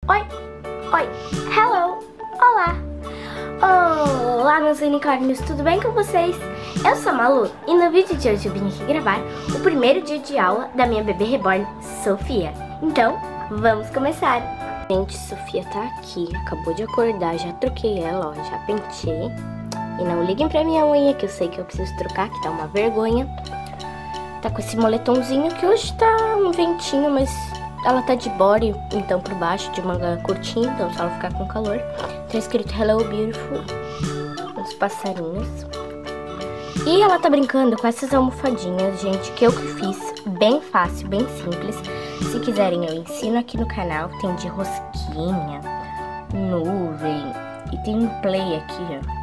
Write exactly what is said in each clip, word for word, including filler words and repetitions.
Oi, oi, hello, olá. Olá, meus unicórnios, tudo bem com vocês? Eu sou a Malu e no vídeo de hoje eu vim aqui gravar o primeiro dia de aula da minha bebê reborn, Sofia. Então, vamos começar. Gente, Sofia tá aqui, acabou de acordar, já troquei ela, ó, já pentei. E não liguem pra minha unha, que eu sei que eu preciso trocar, que tá uma vergonha. Tá com esse moletomzinho que hoje tá um ventinho, mas ela tá de body, então por baixo, de manga curtinha, então se ela ficar com calor. Tá escrito Hello Beautiful, uns passarinhos. E ela tá brincando com essas almofadinhas, gente, que eu que fiz, bem fácil, bem simples. Se quiserem eu ensino aqui no canal, tem de rosquinha, nuvem e tem um play aqui,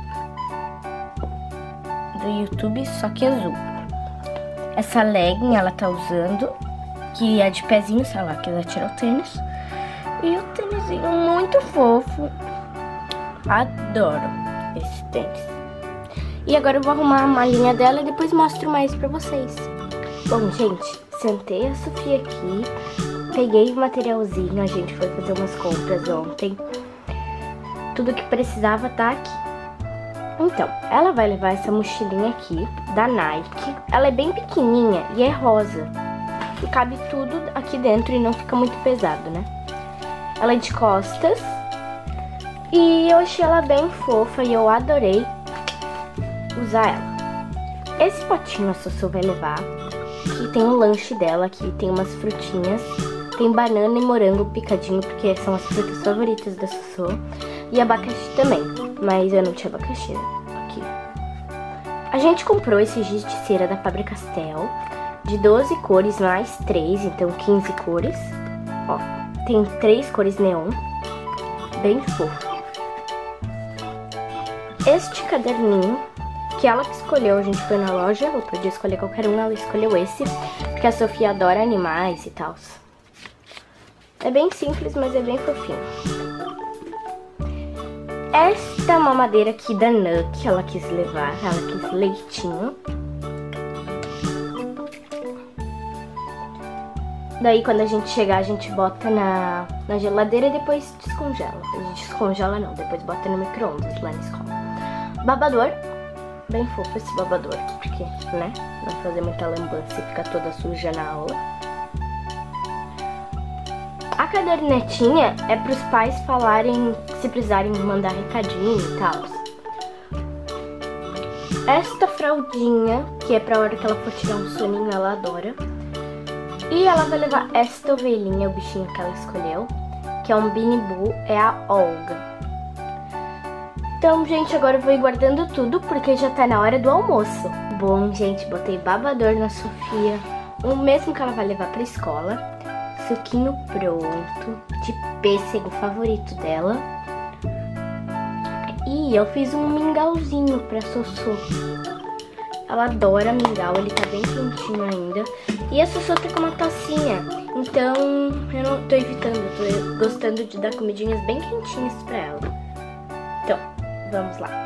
ó, do YouTube, só que azul. Essa legging ela tá usando, que é de pezinho, sei lá, que ela tirou o tênis. E o tênisinho muito fofo. Adoro esse tênis. E agora eu vou arrumar a malinha dela e depois mostro mais pra vocês. Bom, gente, sentei a Sofia aqui, peguei o materialzinho, a gente foi fazer umas compras ontem. Tudo que precisava tá aqui. Então, ela vai levar essa mochilinha aqui, da Nike. Ela é bem pequenininha e é rosa. E cabe tudo aqui dentro e não fica muito pesado, né? Ela é de costas. E eu achei ela bem fofa e eu adorei usar ela. Esse potinho a Sossô vai levar. Aqui tem o lanche dela, aqui tem umas frutinhas. Tem banana e morango picadinho, porque são as frutas favoritas da Sossô. E abacaxi também, mas eu não tinha abacaxi aqui. A gente comprou esse giz de cera da Faber-Castell, de doze cores mais três, então quinze cores. Ó, tem três cores neon, bem fofo. Este caderninho, que ela que escolheu, a gente foi na loja, eu podia escolher qualquer um, ela escolheu esse, porque a Sofia adora animais e tal. É bem simples, mas é bem fofinho. Esta mamadeira aqui da Nuck, ela quis levar, ela quis leitinho. Daí quando a gente chegar, a gente bota na, na geladeira e depois descongela. A gente descongela não, depois bota no micro-ondas lá na escola. Babador, bem fofo esse babador, porque, né, não fazer muita lambança e ficar toda suja na aula. A cadernetinha é para os pais falarem se precisarem mandar recadinho e tal. Esta fraldinha, que é pra hora que ela for tirar um soninho, ela adora. E ela vai levar esta ovelhinha, o bichinho que ela escolheu, que é um Beanie Boo, é a Olga. Então, gente, agora eu vou ir guardando tudo, porque já tá na hora do almoço. Bom, gente, botei babador na Sofia, o mesmo que ela vai levar pra escola. Suquinho pronto, de pêssego favorito dela. E eu fiz um mingauzinho pra Sossô. Ela adora mingau, ele tá bem quentinho ainda. E a Sossô tá com uma tacinha, então eu não tô evitando, eu tô gostando de dar comidinhas bem quentinhas pra ela. Então, vamos lá.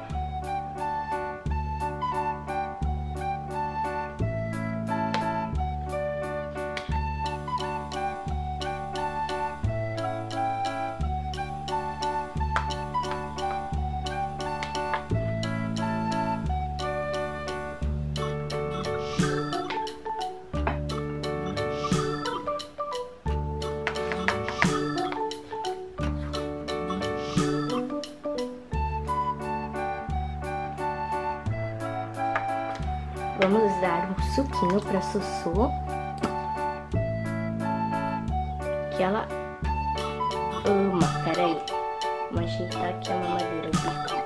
Vamos dar um suquinho pra Sossô, que ela ama. Pera aí, vamos ajeitar aqui a mamadeira do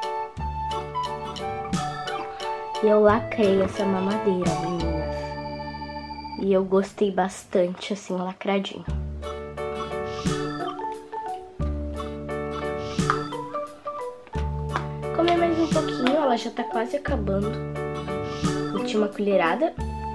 E eu lacrei essa mamadeira, meninas. E eu gostei bastante, assim, lacradinho. Comer mais um pouquinho, ela já tá quase acabando. Última colherada.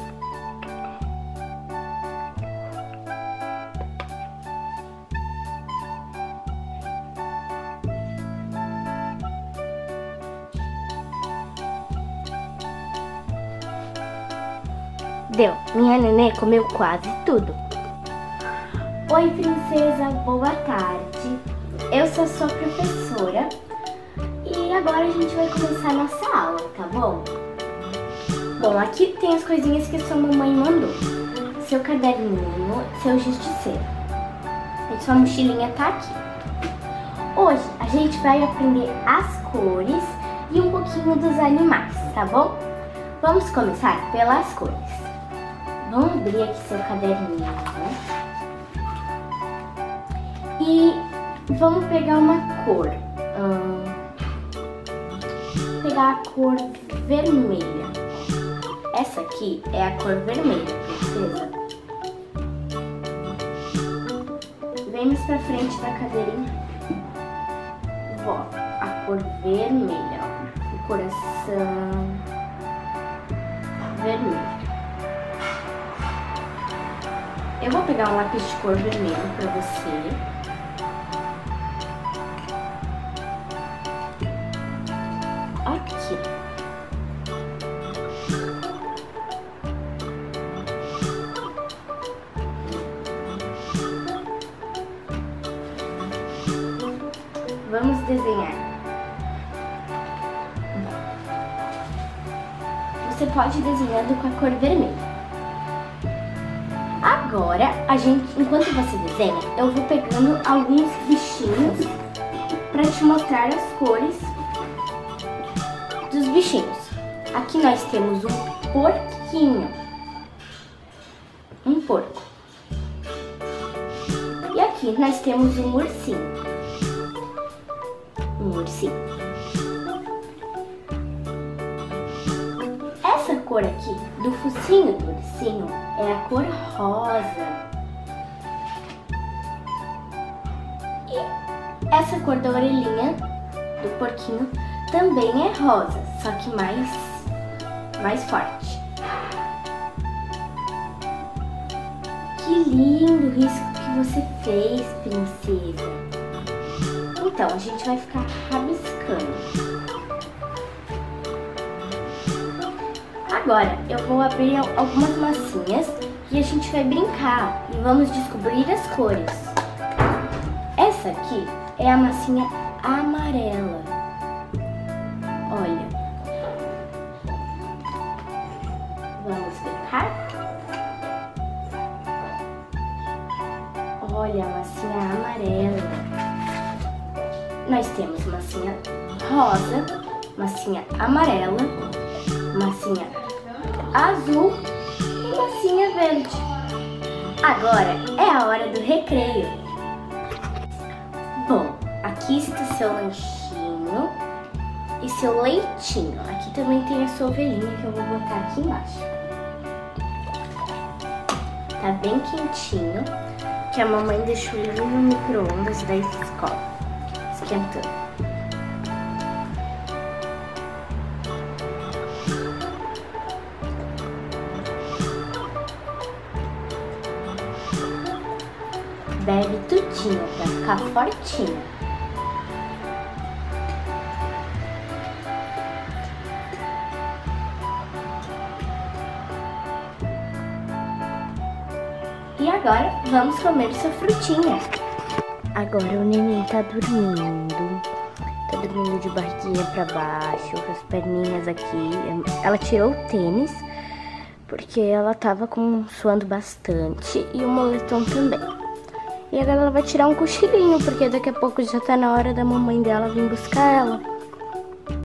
Deu. Minha nenê comeu quase tudo. Oi, princesa, boa tarde. sou a sua professora e agora a gente vai começar a nossa aula, tá bom? Bom, aqui tem as coisinhas que a sua mamãe mandou. Seu caderninho, seu giz de cera. E sua mochilinha tá aqui. Hoje a gente vai aprender as cores e um pouquinho dos animais, tá bom? Vamos começar pelas cores. Vamos abrir aqui seu caderninho. E vamos pegar uma cor. Hum, pegar a cor vermelha. Essa aqui é a cor vermelha, princesa. Vem mais pra frente da cadeirinha. Ó, a cor vermelha, ó. O coração vermelho. Eu vou pegar um lápis de cor vermelho pra você. Aqui. Vamos desenhar. Você pode ir desenhando com a cor vermelha. Agora, a gente, enquanto você desenha, eu vou pegando alguns bichinhos para te mostrar as cores dos bichinhos. Aqui nós temos um porquinho. Um porco. E aqui nós temos um ursinho. Um ursinho. Essa cor aqui, do focinho do ursinho, é a cor rosa. E essa cor da orelhinha do porquinho também é rosa, só que mais, mais forte. Que lindo risco que você fez, princesa. Então, a gente vai ficar rabiscando. Agora, eu vou abrir algumas massinhas e a gente vai brincar e vamos descobrir as cores. Essa aqui é a massinha amarela. Olha. Vamos brincar? Olha, a massinha amarela. Nós temos massinha rosa, massinha amarela, massinha azul e massinha verde. Agora é a hora do recreio. Bom, aqui está seu lanchinho e seu leitinho. Aqui também tem a sua ovelhinha que eu vou botar aqui embaixo. Tá bem quentinho, que a mamãe deixou ele no micro-ondas da escola, esquentando. Bebe tudinho pra ficar fortinho. E agora vamos comer sua frutinha. Agora o neném tá dormindo. Tá dormindo de barriguinha pra baixo, com as perninhas aqui. Ela tirou o tênis porque ela tava com, suando bastante e o moletom também. E agora ela vai tirar um cochilinho, porque daqui a pouco já tá na hora da mamãe dela vir buscar ela.